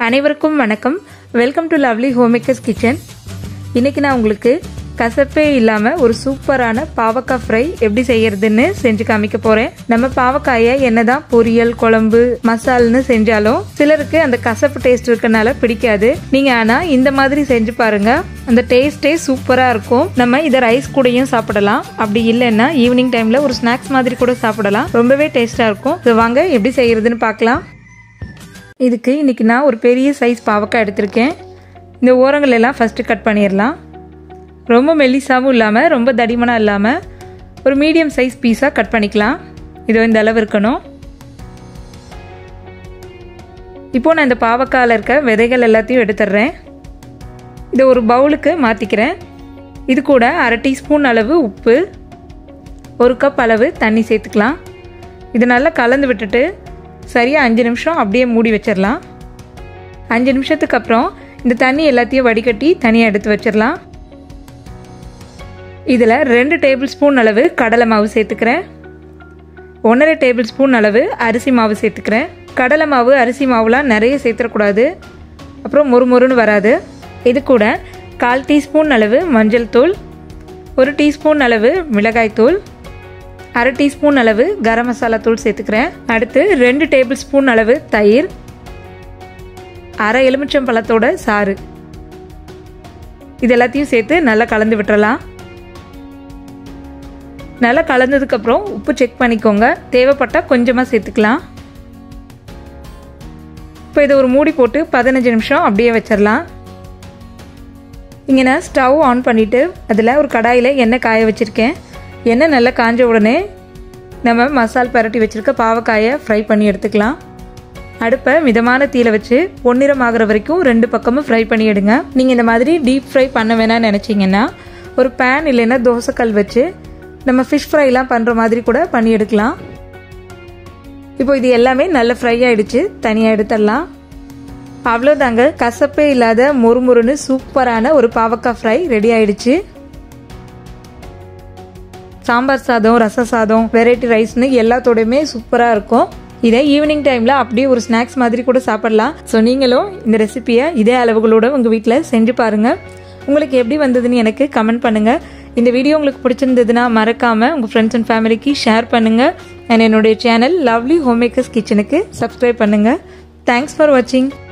அனைவருக்கும் வணக்கம். Welcome to lovely homemakers kitchen. இன்னைக்கு நான் உங்களுக்கு கசப்பே இல்லாம ஒரு சூப்பரான பாவக்காய் ஃப்ரை எப்படி செய்யறதுன்னு செஞ்சு காமிக்க போறேன். நம்ம பாவக்காயை என்னதான் பொரியல், குழம்பு, மசால்னு செஞ்சாலும் சிலருக்கு அந்த கசப்பு டேஸ்ட் இருக்கனால பிடிக்காது. நீங்க ஆனா இந்த மாதிரி செஞ்சு பாருங்க, அந்த டேஸ்டே சூப்பரா இருக்கும். நம்ம இதை ரைஸ் கூடயும் சாப்பிடலாம், அப்படி இல்லைன்னா ஈவினிங் டைம்ல ஒரு ஸ்நாக்ஸ் மாதிரி கூட சாப்பிடலாம். ரொம்பவே டேஸ்டா இருக்கும். வாங்க எப்படி செய்யறதுன்னு பார்க்கலாம். இதுக்கு இன்னைக்கு நான் ஒரு பெரிய சைஸ் பாவக்காய் எடுத்திருக்கேன். இந்த ஓரங்கள் எல்லாம் ஃபர்ஸ்ட் கட் பண்ணிடலாம். ரொம்ப மெல்லிசாவும் இல்லாமல் ரொம்ப தடிமனாக இல்லாமல் ஒரு மீடியம் சைஸ் பீஸாக கட் பண்ணிக்கலாம். இது இந்த அளவு இருக்கணும். இப்போ நான் இந்த பாவக்காயில் இருக்க விதைகள் எல்லாத்தையும் எடுத்துடுறேன். இதை ஒரு பவுலுக்கு மாற்றிக்கிறேன். இது கூட 1/2 டீஸ்பூன் அளவு உப்பு, 1 கப் அளவு தண்ணி சேர்த்துக்கலாம். இது நல்லா கலந்து விட்டுட்டு சரியாக 5 நிமிஷம் அப்படியே மூடி வச்சிடலாம். 5 நிமிஷத்துக்கு அப்புறம் இந்த தண்ணி எல்லாத்தையும் வடிகட்டி தனியாக எடுத்து வச்சிடலாம். இதில் 2 டேபிள் ஸ்பூன் அளவு கடலை மாவு சேர்த்துக்கிறேன். 1.5 டேபிள் ஸ்பூன் அளவு அரிசி மாவு சேர்த்துக்கிறேன். கடலை மாவு, அரிசி மாவுலாம் நிறைய சேர்த்துடக்கூடாது, அப்புறம் மொறுமொறுன்னு வராது. இது கூட 1/4 டீஸ்பூன் அளவு மஞ்சள் தூள், 1 டீஸ்பூன் அளவு மிளகாய் தூள், 1/2 டீஸ்பூன் அளவு கரம் மசாலா தூள் சேர்த்துக்கிறேன். அடுத்து 2 டேபிள் ஸ்பூன் அளவு தயிர், 1/2 எலுமிச்சம்பழத்தோட சாறு, இது எல்லாத்தையும் சேர்த்து நல்லா கலந்து விட்டுறலாம். நல்லா கலந்ததுக்கப்புறம் உப்பு செக் பண்ணிக்கோங்க, தேவைப்பட்டால் கொஞ்சமாக சேர்த்துக்கலாம். இப்போ இதை ஒரு மூடி போட்டு 15 நிமிஷம் அப்படியே வச்சிடலாம். இங்கே நான் ஸ்டவ் ஆன் பண்ணிவிட்டு அதில் ஒரு கடாயில் எண்ணெய் காய வச்சுருக்கேன். எண்ணெய் நல்லா காஞ்ச உடனே நம்ம மசால் பரட்டி வச்சுருக்க பாவக்காயை ஃப்ரை பண்ணி எடுத்துக்கலாம். அடுப்பை மிதமான தீயில வச்சு பொன்னிறம் ஆகிற வரைக்கும் 2 பக்கமும் ஃப்ரை பண்ணி எடுங்க. நீங்கள் இந்த மாதிரி டீப் ஃப்ரை பண்ண வேணாம்னு நினச்சிங்கன்னா ஒரு பேன் இல்லைன்னா தோசைக்கல் வச்சு நம்ம ஃபிஷ் ஃப்ரைலாம் பண்ணுற மாதிரி கூட பண்ணி எடுக்கலாம். இப்போ இது எல்லாமே நல்ல ஃப்ரை ஆகிடுச்சு, தனியாக எடுத்துடலாம். அவ்வளோதாங்க, கசப்பே இல்லாத மொறுமொறுன்னு சூப்பரான ஒரு பாவக்காய் ஃப்ரை ரெடி ஆயிடுச்சு. சாம்பார் சாதம், ரச சாதம், வெரைட்டி ரைஸ்னு எல்லாத்தோடையுமே சூப்பராக இருக்கும். இதை ஈவினிங் டைமில் அப்படியே ஒரு ஸ்நாக்ஸ் மாதிரி கூட சாப்பிடலாம். ஸோ நீங்களும் இந்த ரெசிபியை இதே அளவுகளோட உங்கள் வீட்டில் செஞ்சு பாருங்கள். உங்களுக்கு எப்படி வந்ததுன்னு எனக்கு கமெண்ட் பண்ணுங்கள். இந்த வீடியோ உங்களுக்கு பிடிச்சிருந்ததுன்னா மறக்காமல் உங்கள் ஃப்ரெண்ட்ஸ் அண்ட் ஃபேமிலிக்கு ஷேர் பண்ணுங்கள். அண்ட் என்னுடைய சேனல் லவ்லி ஹோம்மேக்கர்ஸ் கிச்சனுக்கு சப்ஸ்கிரைப் பண்ணுங்கள். தேங்க்ஸ் ஃபார் வாட்சிங்.